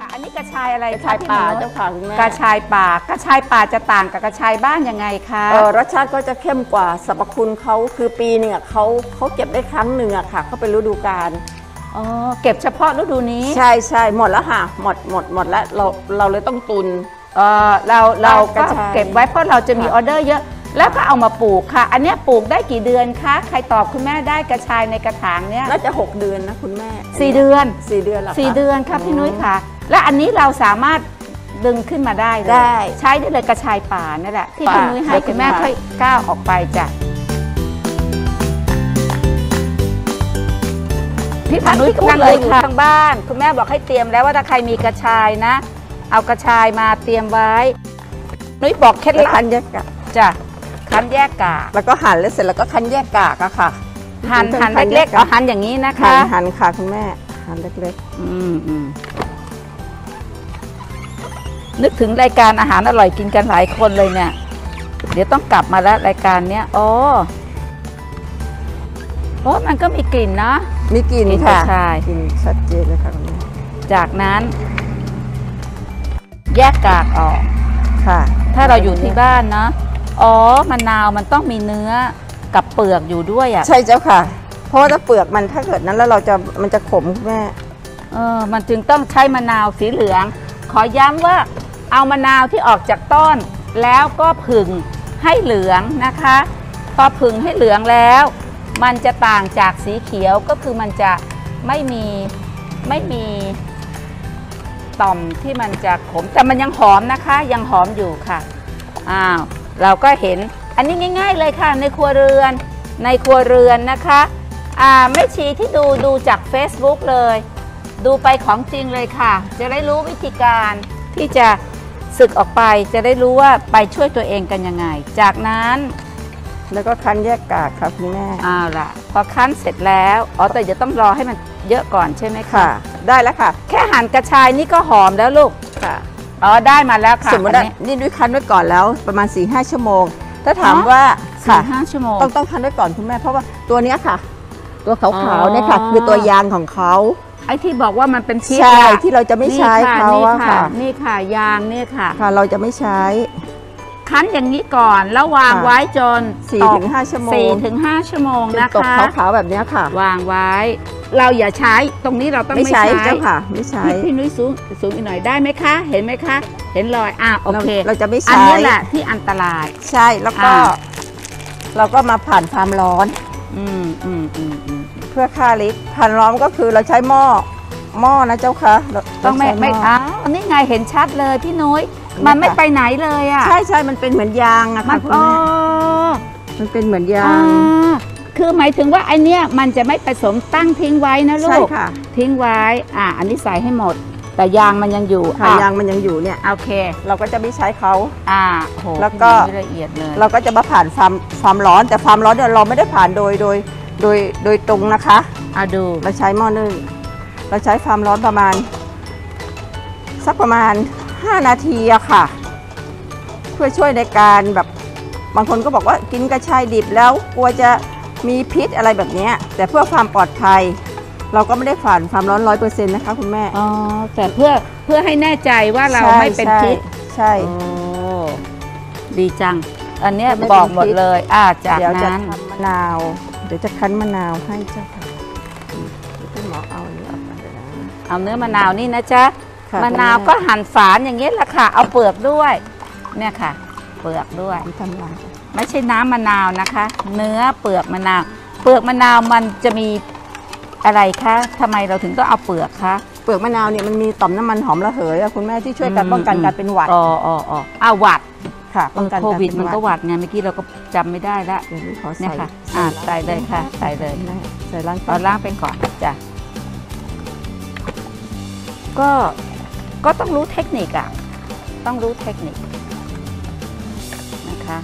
ค่ะอันนี้กระชายอะไรกระชายป่าเจ้าค่ะคุณแม่กระชายป่ากระชายป่าจะต่างกับกระชายบ้านยังไงคะรสชาติก็จะเข้มกว่าสรรพคุณเขาคือปีหนึ่งเขาเก็บได้ครั้งหนึ่งอะค่ะเขาเป็นฤดูกาลอ๋อเก็บเฉพาะฤดูนี้ใช่หมดแล้วค่ะหมดแล้วเราเลยต้องตุนเราก็เก็บไว้เพราะเราจะมีออเดอร์เยอะแล้วก็เอามาปลูกค่ะอันนี้ปลูกได้กี่เดือนคะใครตอบคุณแม่ได้กระชายในกระถางเนี้ยน่าจะ6 เดือนนะคุณแม่ 4 เดือน 4 เดือนแล้ว 4 เดือนครับพี่นุ้ยค่ะและอันนี้เราสามารถดึงขึ้นมาได้ใช้ได้เลยกระชายป่านั่นแหละที่พี่นุ้ยให้คุณแม่ค่อยก้าวออกไปจ้ะพี่นุ้ยกำลังเลยทางบ้านคุณแม่บอกให้เตรียมแล้วว่าถ้าใครมีกระชายนะเอากระชายมาเตรียมไว้นุ้ยบอกเคล็ดลับคั้นแยกกากจ้ะคั้นแยกกากแล้วก็หั่นแล้วเสร็จแล้วก็คั้นแยกกากอะค่ะหั่นเล็กๆเอาหั่นอย่างนี้นะคะหั่นค่ะคุณแม่หั่นเล็กๆนึกถึงรายการอาหารอร่อยกินกันหลายคนเลยเนี่ยเดี๋ยวต้องกลับมาแล้วรายการเนี้ยอ๋อมันก็มีกลิ่นนะมีกลิ่นค่ะกลิ่นชัดเจนเลยค่ะคุณแม่จากนั้นแยกกากออกค่ะถ้าเราอยู่ที่บ้านนะมะนาวมันต้องมีเนื้อกับเปลือกอยู่ด้วยอ่ะใช่เจ้าค่ะเพราะว่าถ้าเปลือกมันถ้าเกิดนั้นแล้วมันจะขมแม่มันจึงต้องใช้มะนาวสีเหลืองขอย้ำว่าเอามะนาวที่ออกจากต้นแล้วก็ผึ่งให้เหลืองนะคะพอผึ่งให้เหลืองแล้วมันจะต่างจากสีเขียวก็คือมันจะไม่มีต่อมที่มันจะขมแต่มันยังหอมนะคะยังหอมอยู่ค่ะเราก็เห็นอันนี้ง่ายๆเลยค่ะในครัวเรือนนะคะแม่ชีที่ดูจาก Facebook เลยดูไปของจริงเลยค่ะจะได้รู้วิธีการที่จะสึกออกไปจะได้รู้ว่าไปช่วยตัวเองกันยังไงจากนั้นแล้วก็คั้นแยกกากค่ะคุณแม่ล่ะพอคั้นเสร็จแล้วแต่จะต้องรอให้มันเยอะก่อนใช่ไหมคะได้แล้วค่ะแค่หั่นกระชายนี่ก็หอมแล้วลูกค่ะได้มาแล้วค่ะสมมตินี่ด้วยคั้นไว้ก่อนแล้วประมาณ 4-5 ชั่วโมงถ้าถามว่า 4-5 ชั่วโมงต้องคั้นไว้ก่อนคุณแม่เพราะว่าตัวนี้ค่ะตัวขาวๆเนี่ยค่ะคือตัวยางของเขาไอ้ที่บอกว่ามันเป็นพิษใช่ที่เราจะไม่ใช้เขาค่ะนี่ค่ะยางนี่ค่ะเราจะไม่ใช้คั้นอย่างนี้ก่อนแล้ววางไว้จน 4-5 ชั่วโมง 4-5 ชั่วโมงนะคะตกขาวๆแบบนี้ค่ะวางไว้เราอย่าใช้ตรงนี้เราต้องไม่ใช้เจ้าค่ะไม่ใช้พี่นุ้ยสูงอีกหน่อยได้ไหมคะเห็นไหมคะเห็นรอยโอเคเราจะไม่ใช้อันนี้แหละที่อันตรายใช่แล้วก็เราก็มาผ่านความร้อนเพื่อฆ่าฤทธิ์ผ่านร้อนก็คือเราใช้หม้อนะเจ้าค่ะต้องไม่อันนี้ไงเห็นชัดเลยพี่นุ้ยมันไม่ไปไหนเลยอ่ะใช่มันเป็นเหมือนยางอะค่ะคุณแม่มันเป็นเหมือนยางคือหมายถึงว่าไอเนี้ยมันจะไม่ผสมตั้งทิ้งไว้นะลูกใช่ค่ะทิ้งไว้อันนี้ใส่ให้หมดแต่ยางมันยังอยู่ยางมันยังอยู่เนี่ยโอเคเราก็จะไม่ใช้เขาแล้วก็ละเอียดเลยเราก็จะมาผ่านความร้อนแต่ความร้อนเนี่ยเราไม่ได้ผ่านโดยตรงนะคะดูเราใช้หม้อนึ่งเราใช้ความร้อนประมาณสักประมาณ5 นาทีอะค่ะเพื่อช่วยในการแบบบางคนก็บอกว่ากินกระชายดิบแล้วกลัวจะมีพิษอะไรแบบนี้แต่เพื่อความปลอดภัยเราก็ไม่ได้ผ่านความร้อน 100% นะคะคุณแม่แต่เพื่อให้แน่ใจว่าเราไม่เป็นพิษใช่ดีจังอันนี้บอกหมดเลยจากนั้นมะนาวเดี๋ยวจะคั้นมะนาวให้เจ้าค่ะคุณหมอเอาเนื้อมะนาวนี่นะจ๊ะมะนาวก็หั่นฝานอย่างเงี้ยแหละค่ะเอาเปลือกด้วยเนี่ยค่ะเปลือกด้วยไม่ใช่น้ำมะนาวนะคะเนื้อเปลือกมะนาวมันจะมีอะไรคะทำไมเราถึงต้องเอาเปลือกคะเปลือกมะนาวเนี่ยมันมีต่อมน้ำมันหอมระเหยคุณแม่ที่ช่วยกันป้องกันการเป็นหวัดหวัดค่ะป้องกันโควิดมันก็หวัดไงเมื่อกี้เราก็จำไม่ได้ละเนี่ยค่ะใส่เลยค่ะใส่เลยใส่ล้างไปก่อนจ้ะก็ต้องรู้เทคนิคต้องรู้เทคนิคนะคะ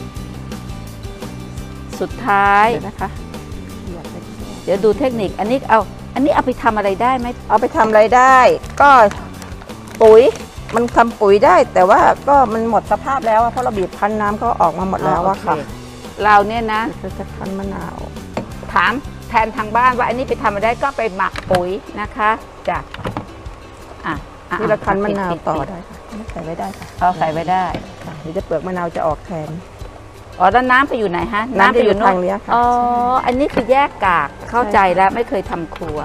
สุดท้ายนะคะเดี๋ยวดูเทคนิคอันนี้เอาไปทำอะไรได้ไหมเอาไปทำอะไรได้ก็ปุ๋ยมันทำปุ๋ยได้แต่ว่าก็มันหมดสภาพแล้วเพราะเราบีบคั้นน้ำก็ออกมาหมดแล้วอะค่ะเราเนี่ยนะจะคั้นมะนาวถามแทนทางบ้านว่าอันนี้ไปทำอะไรได้ก็ไปหมักปุ๋ยนะคะจ้ะนี่เราคั้นมะนาวต่อได้ค่ะใส่ไว้ได้ค่ะเอาใส่ไว้ได้ค่ะเดี๋ยวจะเปลือกมะนาวจะออกแทนอ๋อแล้วน้ำไปอยู่ไหนฮะน้ำไปอยู่ทางนี้ค่ะอ๋ออันนี้คือแยกกากเข้าใจแล้วไม่เคยทำครัว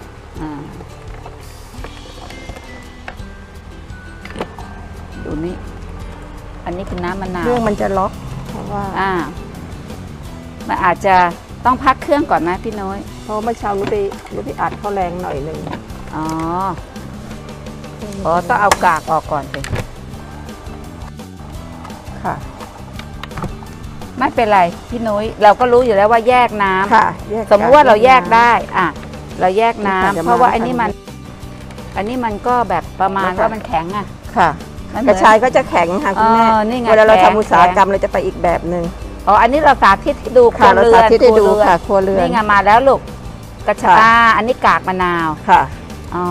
ดูนี่อันนี้คือน้ำมะนาวเครื่องมันจะล็อกเพราะว่ามันอาจจะต้องพักเครื่องก่อนนะพี่น้อยเพราะเมื่อเช้ารู้ไปอัดเข้าแรงหน่อยหนึ่งอ๋อต้องเอากากออกก่อนสิค่ะไม่เป็นไรพี่นุ้ยเราก็รู้อยู่แล้วว่าแยกน้ำค่ะสมมติว่าเราแยกได้เราแยกน้ำเพราะว่าอันนี้มันก็แบบประมาณว่ามันแข็งค่ะกระชายก็จะแข็งค่ะคุณแม่เวลาเราทำอุตสาหกรรมเราจะไปอีกแบบหนึ่งอันนี้เราสาธิตให้ดูครัวเรือนที่ได้ดูค่ะครัวเรือนนี่ไงมาแล้วลูกกระชายอันนี้กากมะนาวค่ะอ๋อ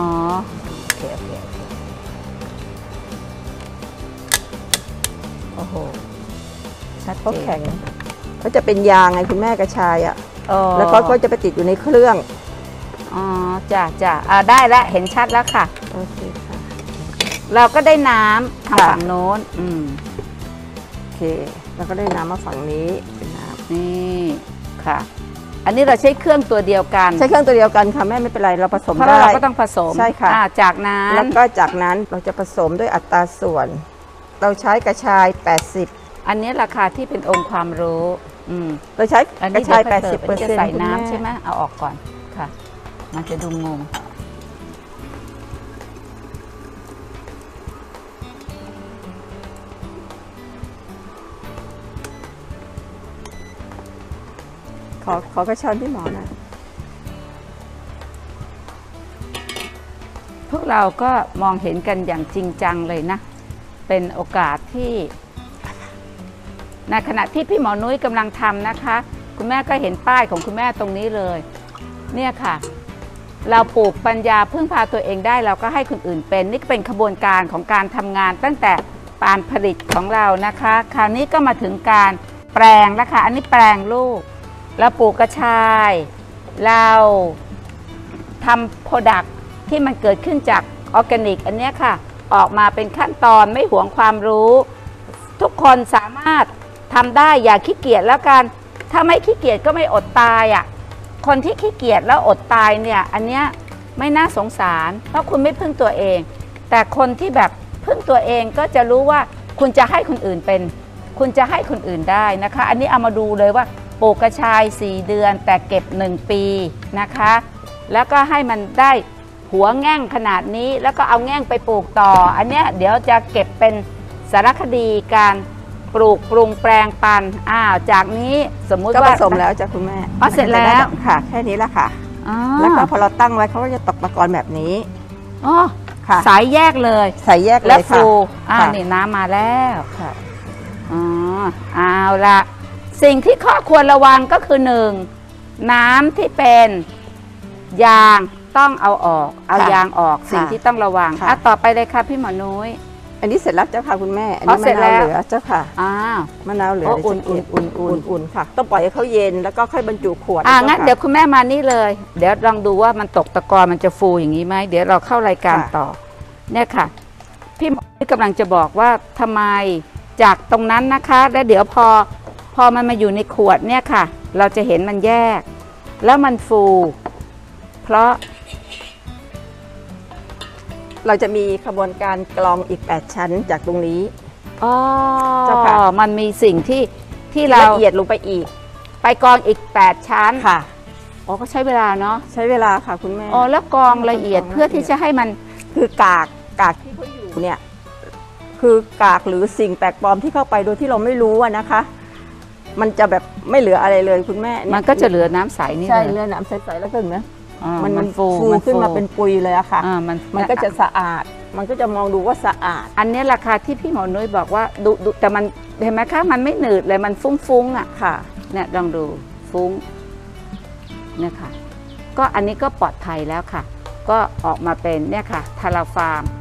โอ้โหชัดเจนแข็งก็จะเป็นยางไงคุณแม่กระชายแล้วก็จะไปติดอยู่ในเครื่องจ้ะได้แล้วเห็นชัดแล้วค่ะโอเคค่ะเราก็ได้น้ำทางฝั่งโน้นโอเคเราก็ได้น้ำมาฝั่งนี้เป็นน้ำนี่ค่ะอันนี้เราใช้เครื่องตัวเดียวกันใช้เครื่องตัวเดียวกันค่ะแม่ไม่เป็นไรเราผสมได้เราก็ต้องผสมใช่ค่ะจากนั้นแล้วก็จากนั้นเราจะผสมด้วยอัตราส่วนเราใช้กระชาย80 อันนี้ราคาที่เป็นองค์ความรู้เราใช้กระชาย 80% ใส่น้ำใช่ไหมเอาออกก่อนค่ะมันจะดูงงขอกระชอนพี่หมอนะพวกเราก็มองเห็นกันอย่างจริงจังเลยนะเป็นโอกาสที่ในขณะที่พี่หมอนุ้ยกำลังทำนะคะคุณแม่ก็เห็นป้ายของคุณแม่ตรงนี้เลยเนี่ยค่ะเราปลูกปัญญาพึ่งพาตัวเองได้เราก็ให้คนอื่นเป็นนี่เป็นขบวนการของการทำงานตั้งแต่การผลิตของเรานะคะคราวนี้ก็มาถึงการแปลงแล้วค่ะอันนี้แปลงลูกเราปลูกกระชายเราทำโปรดักต์ที่มันเกิดขึ้นจากออร์แกนิกอันนี้ค่ะออกมาเป็นขั้นตอนไม่หวงความรู้ทุกคนสามารถทำได้อย่าขี้เกียจแล้วกันถ้าไม่ขี้เกียจก็ไม่อดตายคนที่ขี้เกียจแล้วอดตายเนี่ยอันเนี้ยไม่น่าสงสารเพราะคุณไม่พึ่งตัวเองแต่คนที่แบบพึ่งตัวเองก็จะรู้ว่าคุณจะให้คนอื่นเป็นคุณจะให้คนอื่นได้นะคะอันนี้เอามาดูเลยว่าปลูกกระชาย4 เดือนแต่เก็บ1 ปีนะคะแล้วก็ให้มันได้หัวแง่งขนาดนี้แล้วก็เอาแง่งไปปลูกต่ออันเนี้ยเดี๋ยวจะเก็บเป็นสารคดีการปลูกปรุงแปลงปันจากนี้สมมุติว่าผสมแล้วจ้ะคุณแม่เสร็จแล้วค่ะแค่นี้ละค่ะแล้วก็พอเราตั้งไว้เขาก็จะตกตะกอนแบบนี้ค่ะสายแยกเลยสายแยกเลยแล้วฟูนี่น้ำมาแล้วค่ะเอาละสิ่งที่ข้อควรระวังก็คือ1น้ำที่เป็นยางต้องเอาออกเอายางออกสิ่งที่ต้องระวังต่อไปเลยค่ะพี่หมอนุ้ยอันนี้เสร็จแล้วเจ้าค่ะคุณแม่อันนี้มะนาวเหลือเจ้าค่ะมะนาวเหลืออุ่นค่ะต้องปล่อยให้เขาเย็นแล้วก็ค่อยบรรจุขวดงั้นเดี๋ยวคุณแม่มานี่เลยเดี๋ยวลองดูว่ามันตกตะกอนมันจะฟูอย่างนี้ไหมเดี๋ยวเราเข้ารายการต่อเนี่ยค่ะพี่หมอกำลังจะบอกว่าทำไมจากตรงนั้นนะคะแล้วเดี๋ยวพอมันมาอยู่ในขวดเนี่ยค่ะเราจะเห็นมันแยกแล้วมันฟูเพราะเราจะมีขบวนการกรองอีก8ชั้นจากตรงนี้เจ้าค่ะมันมีสิ่งที่เราละเอียดลงไปอีกไปกรองอีก8ชั้นค่ะก็ใช้เวลาเนาะใช้เวลาค่ะคุณแม่แล้วกรองละเอียดเพื่อที่จะให้มันคือกากที่เขาอยู่เนี่ยคือกากหรือสิ่งแปลกปลอมที่เข้าไปโดยที่เราไม่รู้นะคะ มันจะแบบไม่เหลืออะไรเลยคุณแม่มันก็จะเหลือน้ำใสนี่ใช่เหลือน้ำใสๆแล้วก็นะมันฟูขึ้นมาเป็นปุยเลยอะค่ะมันก็จะสะอาดมันก็จะมองดูว่าสะอาดอันนี้ราคาที่พี่หมอนุ้ยบอกว่าดูแต่มันเห็นไหมคะมันไม่หนืดเลยมันฟุ้งๆค่ะเนี่ยลองดูฟุ้งเนี่ยค่ะก็อันนี้ก็ปลอดภัยแล้วค่ะก็ออกมาเป็นเนี่ยค่ะทาราฟาร์ม